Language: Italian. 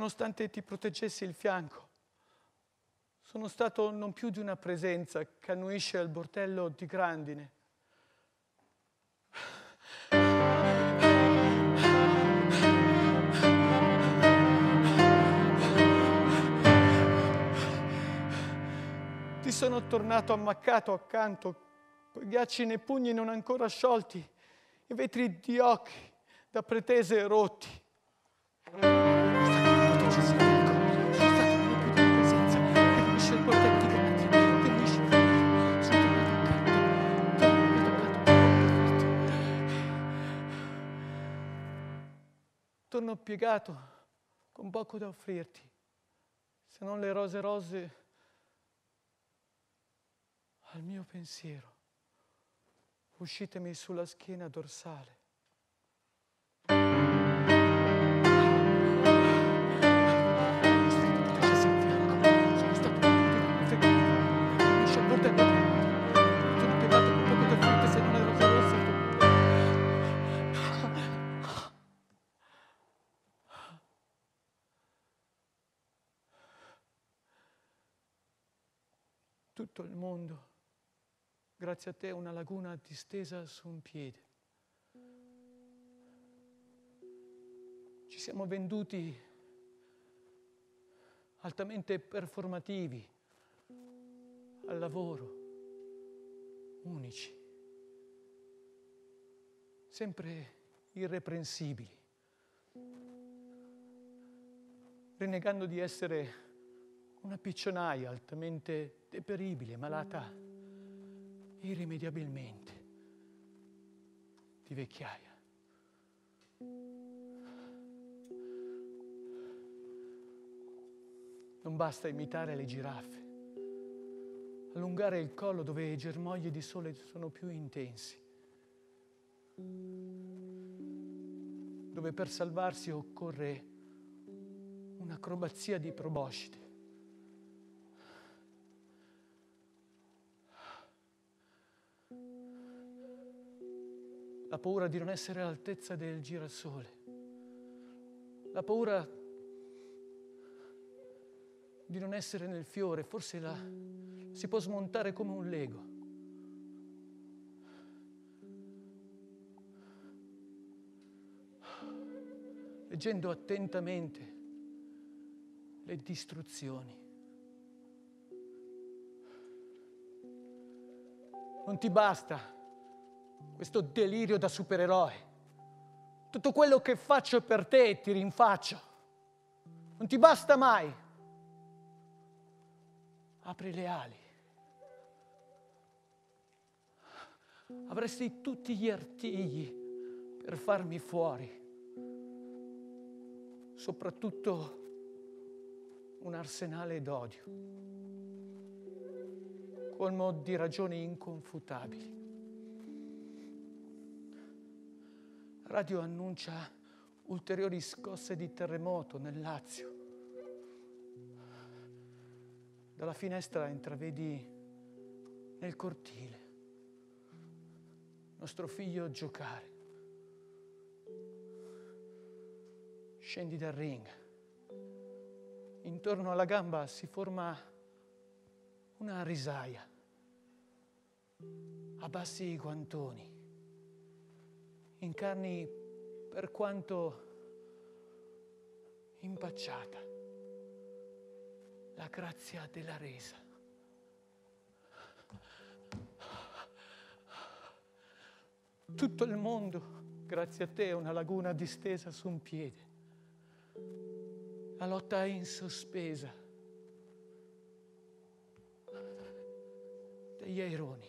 nonostante ti proteggessi il fianco. Sono stato non più di una presenza che annuisce al bordello di Grandine. Ti sono tornato ammaccato accanto, coi ghiacci nei pugni non ancora sciolti, i vetri di occhi da pretese rotti. Torno piegato, con poco da offrirti, se non le rose rose al mio pensiero, uscitemi sulla schiena dorsale. Tutto il mondo, grazie a te, una laguna distesa su un piede. Ci siamo venduti altamente performativi, al lavoro, unici, sempre irreprensibili, rinnegando di essere una piccionaia altamente deperibile, malata irrimediabilmente di vecchiaia. Non basta imitare le giraffe, allungare il collo dove i germogli di sole sono più intensi, dove per salvarsi occorre un'acrobazia di proboscide. La paura di non essere all'altezza del girasole, la paura di non essere nel fiore, forse si può smontare come un Lego. Leggendo attentamente le distruzioni. Non ti basta questo delirio da supereroe. Tutto quello che faccio per te ti rinfaccio. Non ti basta mai. Apri le ali. Avresti tutti gli artigli per farmi fuori. Soprattutto un arsenale d'odio, colmo di ragioni inconfutabili. Radio annuncia ulteriori scosse di terremoto nel Lazio. Dalla finestra intravedi nel cortile nostro figlio giocare. Scendi dal ring. Intorno alla gamba si forma una risaia. Abbassi i guantoni. Incarni per quanto impacciata la grazia della resa. Tutto il mondo, grazie a te, è una laguna distesa su un piede. La lotta è in sospesa degli aironi.